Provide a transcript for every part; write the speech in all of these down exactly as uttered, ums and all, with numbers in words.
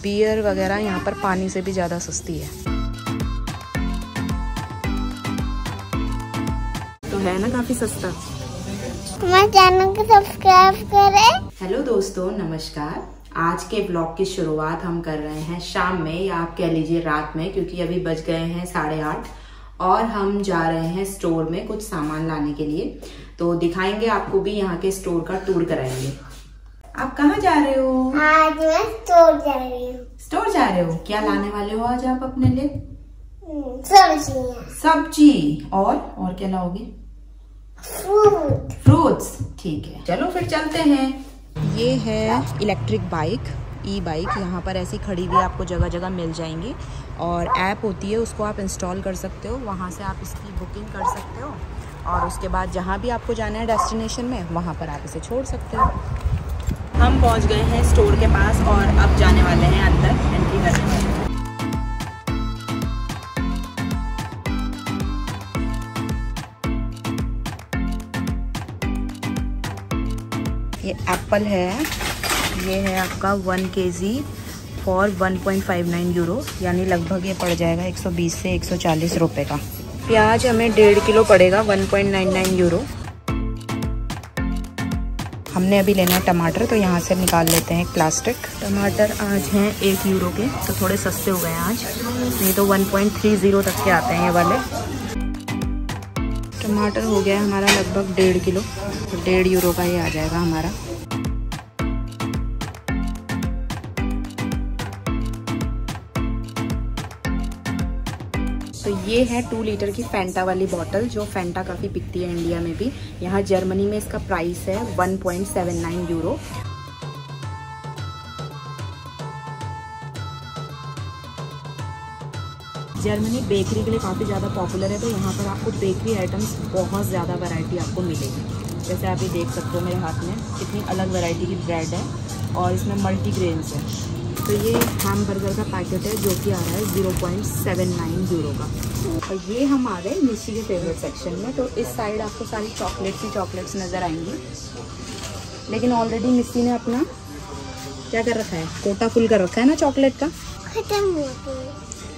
Beer वगैरह यहाँ पर पानी से भी ज़्यादा सस्ती है। तो है ना काफ़ी सस्ता। हमारे चैनल को सब्सक्राइब करें। हेलो दोस्तों, नमस्कार। आज के ब्लॉग की शुरुआत हम कर रहे हैं शाम में, या आप कह लीजिए रात में, क्योंकि अभी बज गए हैं साढ़े आठ और हम जा रहे हैं स्टोर में कुछ सामान लाने के लिए। तो दिखाएंगे आपको भी, यहाँ के स्टोर का टूर कराएंगे। आप कहाँ जा रहे हो? आज मैं स्टोर जा रही हूँ। स्टोर जा रहे हो? क्या लाने वाले हो आज आप अपने लिए? सब्जियाँ। सब्जी। और और क्या लाओगे? फ्रूट। फ्रूट्स। ठीक है, चलो फिर चलते हैं। ये है इलेक्ट्रिक बाइक, ई बाइक। यहाँ पर ऐसी खड़ी हुई आपको जगह जगह मिल जाएंगी और ऐप होती है, उसको आप इंस्टॉल कर सकते हो। वहाँ से आप इसकी बुकिंग कर सकते हो और उसके बाद जहाँ भी आपको जाना है डेस्टिनेशन में, वहाँ पर आप इसे छोड़ सकते हो। हम पहुँच गए हैं स्टोर के पास और अब जाने वाले हैं अंदर, एंट्री करने वाले हैं। ये एप्पल है, ये है आपका one K G for one point five nine euro, यानी लगभग ये पड़ जाएगा एक सौ बीस से एक सौ चालीस रुपए का। प्याज हमें डेढ़ किलो पड़ेगा one point nine nine euro. हमने अभी लेना है टमाटर, तो यहाँ से निकाल लेते हैं एक प्लास्टिक। टमाटर आज हैं एक यूरो के, तो थोड़े सस्ते हो गए हैं आज, नहीं तो वन पॉइंट थ्री ज़ीरो तक के आते हैं ये वाले। टमाटर हो गया है हमारा लगभग डेढ़ किलो, तो डेढ़ यूरो का ये आ जाएगा हमारा। तो ये है टू लीटर की फैंटा वाली बॉटल, जो फैंटा काफ़ी बिकती है इंडिया में भी। यहाँ जर्मनी में इसका प्राइस है one point seven nine euro. Germany bakery के लिए काफ़ी ज़्यादा पॉपुलर है, तो यहाँ पर आपको बेकरी आइटम्स बहुत ज़्यादा वैरायटी आपको मिलेगी। जैसे आप ये देख सकते हो मेरे हाथ में कितनी अलग वैरायटी की ब्रेड है और इसमें मल्टी ग्रेन्स है। तो ये हैम बर्गर का पैकेट है जो कि आ रहा है zero point seven nine euro का। और ये हम आ गए निशी के फेवरेट सेक्शन में। तो इस साइड आपको सारी चॉकलेट्स ही चॉकलेट्स नज़र आएंगी, लेकिन ऑलरेडी निशी ने अपना क्या कर रखा है, कोटा फुल कर रखा है ना चॉकलेट का। खत्म हो गई।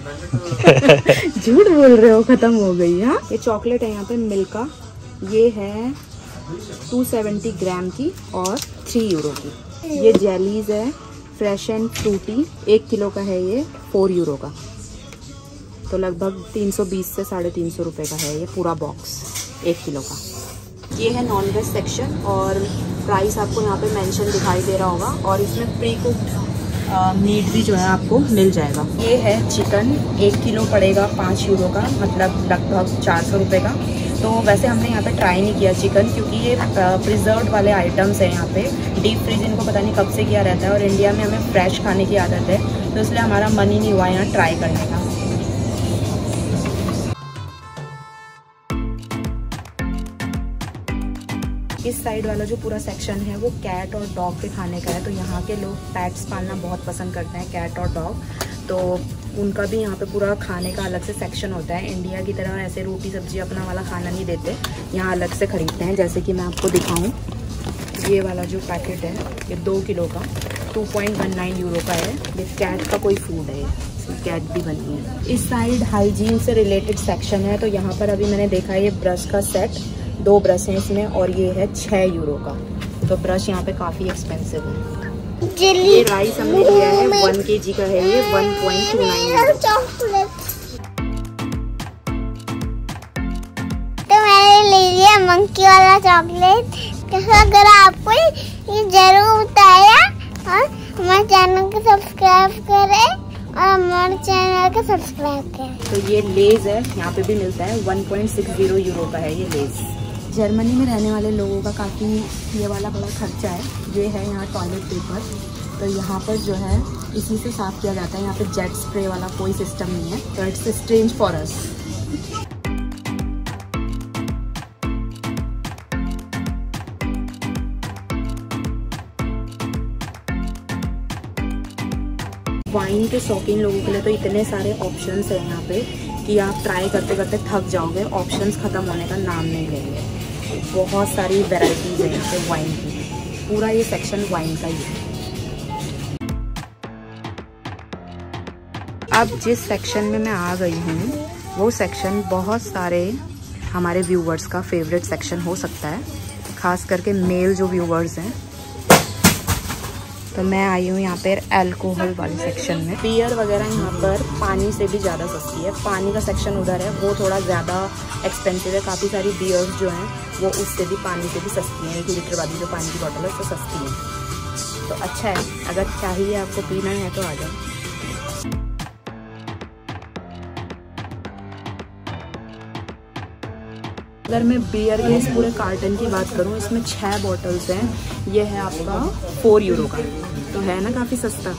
झूठ बोल रहे हो, खत्म हो गई। हाँ, ये चॉकलेट है यहाँ पे मिल्का, ये है टू सेवेंटी ग्राम की और थ्री यूरो की। ये जेलीज है फ्रेश एंड फ्रूटी, एक किलो का है ये, फोर यूरो का, तो लगभग तीन सौ बीस से साढ़े तीन सौ रुपये का है ये पूरा बॉक्स एक किलो का। ये है नॉन वेज सेक्शन और प्राइस आपको यहाँ पे मेंशन दिखाई दे रहा होगा, और इसमें प्री कुक्ड मीट भी जो है आपको मिल जाएगा। ये है चिकन, एक किलो पड़ेगा पाँच यूरो का, मतलब लगभग चार सौ रुपये का। तो वैसे हमने यहाँ पे ट्राई नहीं किया चिकन, क्योंकि ये प्रिजर्व्ड वाले आइटम्स हैं यहाँ पे। डीप फ्रीज इनको पता नहीं कब से किया रहता है और इंडिया में हमें फ्रेश खाने की आदत है, तो इसलिए हमारा मन ही नहीं हुआ यहाँ ट्राई करने का। इस साइड वाला जो पूरा सेक्शन है वो कैट और डॉग के खाने का है। तो यहाँ के लोग पैट्स पालना बहुत पसंद करते हैं, कैट और डॉग, तो उनका भी यहाँ पे पूरा खाने का अलग से सेक्शन होता है। इंडिया की तरह ऐसे रोटी सब्जी अपना वाला खाना नहीं देते, यहाँ अलग से ख़रीदते हैं। जैसे कि मैं आपको दिखाऊँ, ये वाला जो पैकेट है ये दो किलो का two point one nine euro का है। ये कैट का कोई फूड है, इसमें कैट भी बनी है। इस साइड हाइजीन से रिलेटेड सेक्शन है, तो यहाँ पर अभी मैंने देखा है ये ब्रश का सेट, दो ब्रश हैं इसमें और ये है छः यूरो का। तो ब्रश यहाँ पे काफ़ी एक्सपेंसिव है। ये राइस हमने लिया है वन के जी का है, ये one point two nine euro. तो मैंने ले लिया मंकी वाला चॉकलेट। कैसा लगा आपको ये जरूर बताया, और हमारे चैनल को सब्सक्राइब करें और हमारे चैनल को सब्सक्राइब करें। तो ये लेज है, यहाँ पे भी मिलता है, one point six zero euro का है ये लेज। जर्मनी में रहने वाले लोगों का काफ़ी ये वाला बड़ा खर्चा है। ये है यहाँ टॉयलेट पेपर, तो यहाँ पर जो है इसी से साफ़ किया जाता है। यहाँ पे जेट स्प्रे वाला कोई सिस्टम नहीं है, तो it's strange for us. Wine के शौकीन लोगों के लिए तो इतने सारे ऑप्शंस हैं यहाँ पे कि आप ट्राई करते करते थक जाओगे, ऑप्शंस ख़त्म होने का नाम नहीं लेंगे। बहुत सारी वैरायटीज़ है यहाँ पे वाइन की, पूरा ये सेक्शन वाइन का ही है। अब जिस सेक्शन में मैं आ गई हूँ वो सेक्शन बहुत सारे हमारे व्यूवर्स का फेवरेट सेक्शन हो सकता है, ख़ास करके मेल जो व्यूवर्स हैं। तो मैं आई हूँ यहाँ पर अल्कोहल वाले सेक्शन में। बियर वगैरह यहाँ पर पानी से भी ज़्यादा सस्ती है। पानी का सेक्शन उधर है, वो थोड़ा ज़्यादा एक्सपेंसिव है। काफ़ी सारी बियर्स जो हैं वो उससे भी, पानी से भी सस्ती हैं। एक लीटर वाली जो पानी की बॉटल है उससे सस्ती है। तो अच्छा है, अगर चाहिए आपको पीना है तो आ जाओ। अगर मैं बियर के इस पूरे कार्टन की बात करूँ, इसमें छः बॉटल्स हैं। ये है आपका फोर यूरो का, तो है ना काफ़ी सस्ता।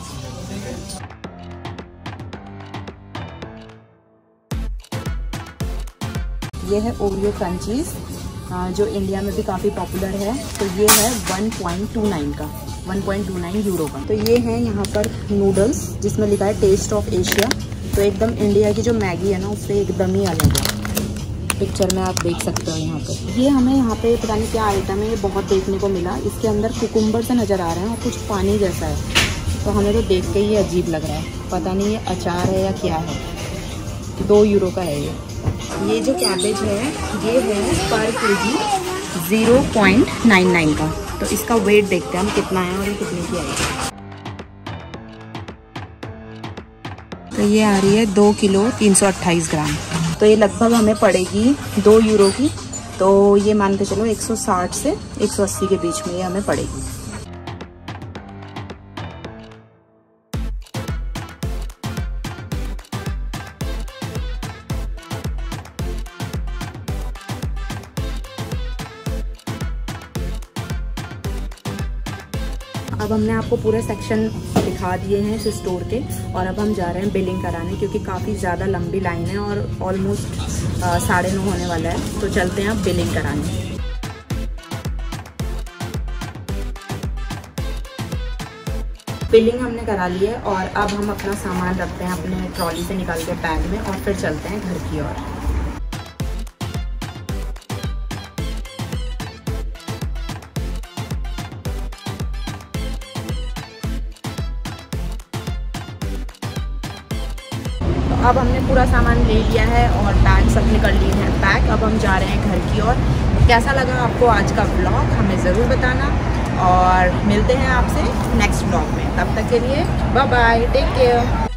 ये है ओरियो क्रंचीज, जो इंडिया में भी काफ़ी पॉपुलर है। तो ये है वन पॉइंट टू नाइन का, one point two nine euro का। तो ये है यहाँ पर नूडल्स जिसमें लिखा है टेस्ट ऑफ एशिया। तो एकदम इंडिया की जो मैगी है ना उससे एकदम ही अलग है। पिक्चर में आप देख सकते हो यहाँ पे। ये हमें यहाँ पे पता नहीं क्या आइटम है, ये बहुत देखने को मिला। इसके अंदर कुकुम्बर से नज़र आ रहे हैं और कुछ पानी जैसा है। तो हमें तो देख के ही अजीब लग रहा है, पता नहीं ये अचार है या क्या है। दो यूरो का है ये। ये जो कैबेज है ये है पर K G zero point nine nine का। तो इसका वेट देखते हैं हम कितना है और ये कितने की आएगी। तो ये आ रही है दो किलो तीन सौ अट्ठाईस ग्राम। तो ये लगभग हमें पड़ेगी दो यूरो की। तो ये मान के चलो एक सौ साठ से एक सौ अस्सी के बीच में ये हमें पड़ेगी। अब हमने आपको पूरे सेक्शन दिखा दिए हैं इस स्टोर के, और अब हम जा रहे हैं बिलिंग कराने, क्योंकि काफ़ी ज़्यादा लंबी लाइन है और ऑलमोस्ट साढ़े नौ होने वाला है। तो चलते हैं अब बिलिंग कराने। बिलिंग हमने करा ली है और अब हम अपना सामान रखते हैं अपने ट्रॉली से निकाल के बैग में और फिर चलते हैं घर की ओर। अब हमने पूरा सामान ले लिया है और बैग सब निकल लिए हैं पैक। अब हम जा रहे हैं घर की ओर। कैसा लगा आपको आज का व्लॉग हमें ज़रूर बताना, और मिलते हैं आपसे नेक्स्ट व्लॉग में। तब तक के लिए बाय बाय, टेक केयर।